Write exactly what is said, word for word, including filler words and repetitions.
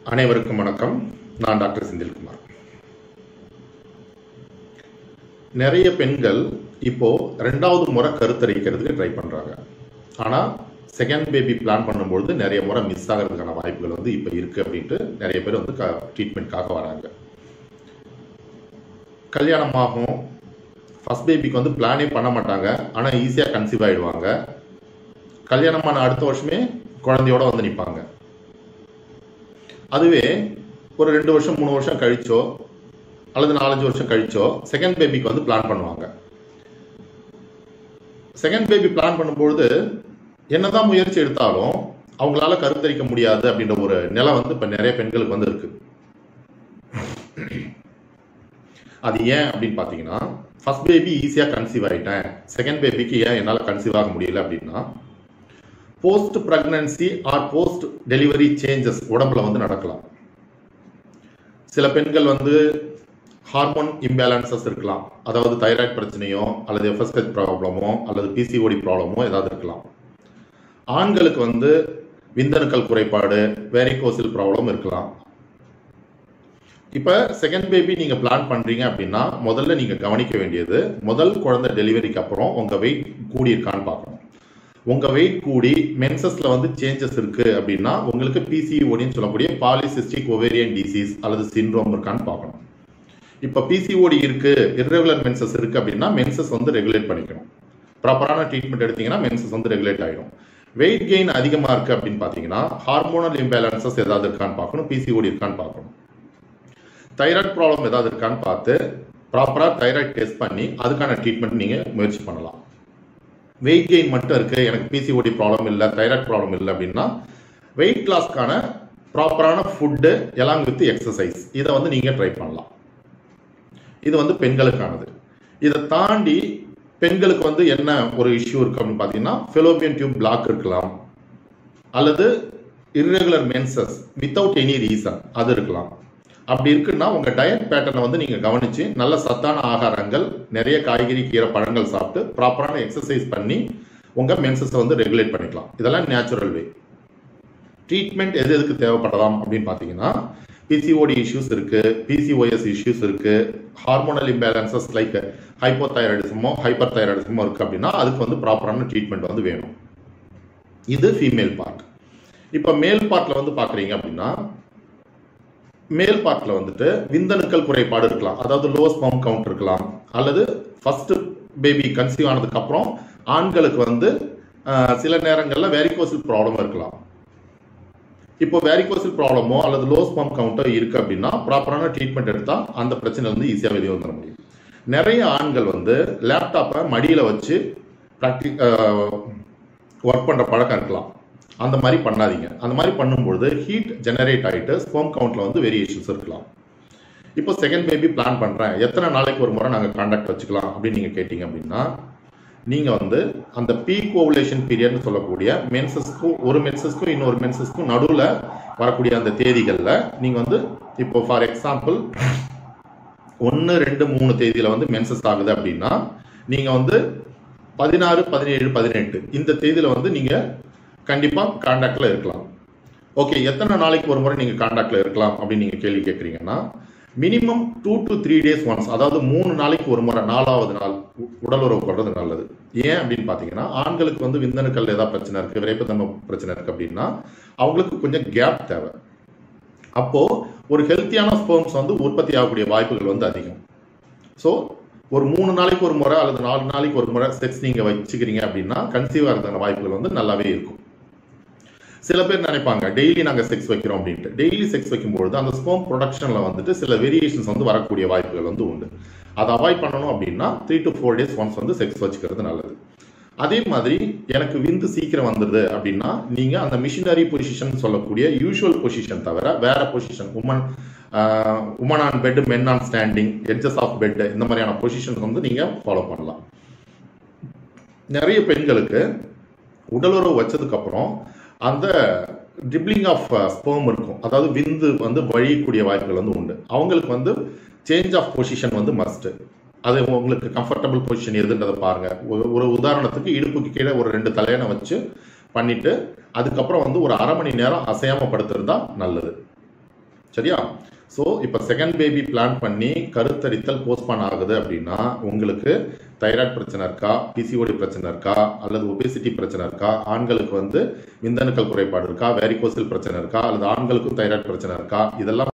அனைவருக்கும் வணக்கம். நான் டாக்டர் செந்தில்குமார். நிறைய பெண்கள் இப்போ ரெண்டாவது முறை கருத்தரிக்கிறதுக்கு ட்ரை பண்றாங்க. ஆனா செகண்ட் பேபி பிளான் பண்ணும்போது நிறைய முறை மிஸ் ஆகிறதுக்கான வாய்ப்புகள் வந்து இப்போ இருக்கு அப்படின்ட்டு நிறைய பேர் வந்து ட்ரீட்மெண்ட்காக வராங்க. கல்யாணம் ஆகும், ஃபர்ஸ்ட் பேபிக்கு வந்து பிளானே பண்ண மாட்டாங்க, ஆனால் ஈஸியாக கன்சீவ் ஆகிடுவாங்க. கல்யாணமான அடுத்த வருஷமே குழந்தையோட வந்து நிற்பாங்க. அதுவே ஒரு ரெண்டு வருஷம் மூணு வருஷம் கழிச்சோ அல்லது நாலஞ்சு வருஷம் கழிச்சோ செகண்ட் பேபிக்கு வந்து பிளான் பண்ணுவாங்க. செகண்ட் பேபி பிளான் பண்ணும்பொழுது என்னதான் முயற்சி எடுத்தாலும் அவங்களால கருத்தரிக்க முடியாது அப்படின்ற ஒரு நிலை வந்து இப்ப நிறைய பெண்களுக்கு வந்து இருக்கு. அது ஏன் அப்படின்னு பாத்தீங்கன்னா, ஃபர்ஸ்ட் பேபி ஈஸியா கன்சீவ் ஆயிட்டேன், செகண்ட் பேபிக்கு ஏன் என்னால கன்சீவ் ஆக முடியல அப்படின்னா, post pregnancy or post delivery changes உடம்புல வந்து நடக்கலாம். சில பெண்கள் வந்து ஹார்மோன் இம்பேலன்சஸ் இருக்கலாம், அதாவது தைராய்டு பிரச்சனையோ அல்லது எஃப்எஸ்ஹெச் ப்ராப்ளமோ அல்லது பிசிஓடி ப்ராப்ளமோ ஏதாவது இருக்கலாம். ஆண்களுக்கு வந்து விந்தணுக்கள் குறைபாடு, வேரிகோசில் ப்ராப்ளம் இருக்கலாம். இப்ப செகண்ட் பேபி நீங்க பிளான் பண்றீங்க அப்படின்னா முதல்ல நீங்க கவனிக்க வேண்டியது, முதல் குழந்தை டெலிவரிக்கு அப்புறம் உங்க வெயிட் கூடி இருக்கான்னு பார்க்கணும். உங்க வெயிட் கூடி மென்சஸ்ல வந்து சேஞ்சஸ் இருக்கு அப்படின்னா உங்களுக்கு பிசிஓடின்னு சொல்லக்கூடிய பாலிசிஸ்டிக் ஓவேரியன் டிசீஸ் அல்லது சிண்ட்ரோம் இருக்கான்னு பார்க்கணும். இப்ப பிசிஓடி இருக்கு, இர்ரெகுலர் மென்சஸ் இருக்கு அப்படின்னா மென்சஸ் வந்து ரெகுலேட் பண்ணிக்கணும். ப்ராப்பரான ட்ரீட்மெண்ட் எடுத்தீங்கன்னா மென்சஸ் வந்து ரெகுலேட் ஆயிடும். வெயிட் கெயின் அதிகமா இருக்கு அப்படின்னு பாத்தீங்கன்னா ஹார்மோனல் இம்பேலன்சஸ் ஏதாவது இருக்கான்னு பார்க்கணும், பிசிஓடி இருக்கான்னு பார்க்கணும். தைராய்டு ப்ராப்ளம் ஏதாவது இருக்கான்னு பார்த்து ப்ராப்பரா தைராய்டு டெஸ்ட் பண்ணி அதுக்கான ட்ரீட்மெண்ட் நீங்க முயற்சி பண்ணலாம். வெயிட் கெயின் மட்டும் இருக்கு, எனக்கு பிசிஓடி ப்ராப்ளம் இல்லை, தைராய்டு ப்ராப்ளம் இல்லை அப்படின்னா வெயிட் லாஸ்க்கான ப்ராப்பரான ஃபுட்டு எல்லாம் வித் எக்ஸசைஸ் இதை வந்து நீங்க ட்ரை பண்ணலாம். இது வந்து பெண்களுக்கானது. இதை தாண்டி பெண்களுக்கு வந்து என்ன ஒரு இஷ்யூ இருக்கு அப்படின்னு பாத்தீங்கன்னா, ஃபெலோபியன் டியூப் பிளாக் இருக்கலாம், அல்லது irregular menses without any reason அது இருக்கலாம். அப்படி இருக்குன்னா உங்க டயட் பேட்டர்னை வந்து நீங்க கவனிச்சு நல்ல சத்தான ஆகாரங்கள், நிறைய காய்கறி கீரை பழங்கள் சாப்பிட்டு ப்ராப்பரான எக்ஸசைஸ் பண்ணி உங்க மென்சஸை வந்து ரெகுலேட் பண்ணிக்கலாம். இதெல்லாம் நேச்சுரல் வே. ட்ரீட்மெண்ட் எது எதுக்கு தேவைப்படலாம் அப்படின்னு பாத்தீங்கன்னா, பிசிஓடி இஷ்யூஸ் இருக்கு, பிசிஓஎஸ் இஷ்யூஸ் இருக்கு, ஹார்மோனல் இம்பேலன்சஸ் லைக் ஹைப்போதைராய்டிசமோ ஹைப்பர் தைராய்டிசமோ இருக்கு அப்படின்னா அதுக்கு வந்து ப்ராப்பரான ட்ரீட்மெண்ட் வந்து வேணும். இது ஃபீமேல் பார்ட். இப்ப மேல் பார்ட்ல வந்து பாக்குறீங்க அப்படின்னா, மேல் பார்ட்ல வந்துட்டு விந்தணுக்கள் குறைபாடு இருக்கலாம், அதாவது லோ ஸ்பெர்ம் கவுண்ட் இருக்கலாம், அல்லது ஃபர்ஸ்ட் பேபி கன்சீவ் ஆனதுக்கு அப்புறம் ஆண்களுக்கு வந்து சில நேரங்கள்ல வேரிகோசில் ப்ராப்ளம் இருக்கலாம். இப்போ வேரிகோசில் ப்ராப்ளமோ அல்லது லோ ஸ்பெர்ம் கவுண்டோ இருக்கு அப்படின்னா ப்ராப்பரான ட்ரீட்மெண்ட் எடுத்தா அந்த பிரச்சனை வந்து ஈஸியா வெளியே வந்துட முடியும். நிறைய ஆண்கள் வந்து லேப்டாப்பை மடியில வச்சு ப்ராக்டிக் ஒர்க் பண்ற பழக்கம் இருக்கலாம். அந்த மாதிரி பண்ணாதீங்க. அந்த மாதிரி பண்ணும்போது ஹீட் ஜெனரேட் ஆகிட்டு ஸ்பெர்ம் கவுண்ட்ல வந்து வேரியேஷன்ஸ் இருக்கலாம். இப்போ செகண்ட் பேபி பிளான் பண்றேன், எத்தனை நாளைக்கு ஒரு முறை நாங்கள் கான்டாக்ட் வச்சுக்கலாம் அப்படின்னு நீங்க கேட்டீங்க அப்படின்னா, நீங்க வந்து அந்த பீக் ஓவுலேஷன் பீரியட்னு சொல்லக்கூடிய மென்சஸ்க்கும் ஒரு மென்சஸ்க்கும் இன்னொரு மென்சஸ்க்கும் நடுவில் வரக்கூடிய அந்த தேதிகளில் நீங்க வந்து இப்போ ஃபார் எக்ஸாம்பிள் ஒன்று ரெண்டு மூணு தேதியில வந்து மென்சஸ் ஆகுது அப்படின்னா நீங்க வந்து பதினாறு பதினேழு பதினெட்டு இந்த தேதியில வந்து நீங்க கண்டிப்பா கான்டாக்ட்ல இருக்கலாம். ஓகே, எத்தனை நாளைக்கு ஒரு முறை நீங்க கான்டாக்ட்ல இருக்கலாம் அப்படின்னு நீங்க கேள்வி கேட்கறீங்கன்னா, minimum two to three days once, அதாவது மூணு நாளைக்கு ஒரு முறை நாலாவது நாள் உடல் உறவு கொள்றது நல்லது. ஏன் அப்படின்னு பாத்தீங்கன்னா, ஆண்களுக்கு வந்து விந்தணுக்கள் ஏதாவது பிரச்சனை இருக்கு, விரைப்புத்தன்மை பிரச்சனை இருக்கு அப்படின்னா அவங்களுக்கு கொஞ்சம் கேப் தேவை. அப்போ ஒரு ஹெல்த்தியான ஸ்பெர்ம்ஸ் வந்து உற்பத்தி ஆகக்கூடிய வாய்ப்புகள் வந்து அதிகம். ஸோ ஒரு மூணு நாளைக்கு ஒரு முறை அல்லது நாலு நாளைக்கு ஒரு முறை செக்ஸ் நீங்க வச்சுக்கிறீங்க அப்படின்னா கன்சீவ் ஆகிறதுக்கான வாய்ப்புகள் வந்து நல்லாவே இருக்கும். சில பேர் நினைப்பாங்க டெய்லி நாங்க செக்ஸ் வைக்கிறோம் அப்படின்ட்டு. டெய்லி செக்ஸ் வைக்கும்பொழுது அந்த ஸ்பெர்ம் ப்ரொடக்ஷன்ல வந்துட்டு சில வேரியேஷன்ஸ் வந்து வரக்கூடிய வாய்ப்புகள் வந்து உண்டு. அதை அவாய்ட் பண்ணணும் அப்படின்னா three to four days once வந்து செக்ஸ் வச்சுக்கிறது நல்லது. அதே மாதிரி எனக்கு விந்து சீக்கிரம் வந்துடுது அப்படின்னா நீங்க அந்த மிஷினரி பொசிஷன் சொல்லக்கூடிய யூஷுவல் பொசிஷன் தவிர வேற position, woman woman on bed, men on standing, edges of bed, இந்த மாதிரியான பொசிஷன்ஸ் வந்து நீங்க ஃபாலோ பண்ணலாம். நிறைய பெண்களுக்கு உடலுறவு வச்சதுக்கு அப்புறம் அந்த ட்ரிப்ளிங் ஆஃப் ஸ்பெர்ம் இருக்கும், அதாவது விந்து வந்து வழியக்கூடிய வாய்ப்புகள் வந்து உண்டு. அவங்களுக்கு வந்து சேஞ்ச் ஆஃப் பொசிஷன் வந்து மஸ்ட். அது உங்களுக்கு கம்ஃபர்டபுள் பொசிஷன் எதுன்றதை பாருங்க. ஒரு உதாரணத்துக்கு இடுப்புக்கு கீழே ஒரு ரெண்டு தலையணை வச்சு பண்ணிட்டு அதுக்கப்புறம் வந்து ஒரு அரை மணி நேரம் அசையாம படுத்திருந்தா நல்லது. சரியா? ஸோ இப்போ செகண்ட் பேபி பிளான் பண்ணி கருத்தரித்தல் போஸ்ட்பான் ஆகுது அப்படின்னா உங்களுக்கு தைராய்டு பிரச்சனை இருக்கா, பிசிஓடி பிரச்சனை இருக்கா, அல்லது ஒபேசிட்டி பிரச்சனை இருக்கா, ஆண்களுக்கு வந்து விந்தணுக்கள் குறைபாடு இருக்கா, வேரிகோசல் பிரச்சனை இருக்கா, அல்லது ஆண்களுக்கும் தைராய்டு பிரச்சனை இருக்கா, இதெல்லாம்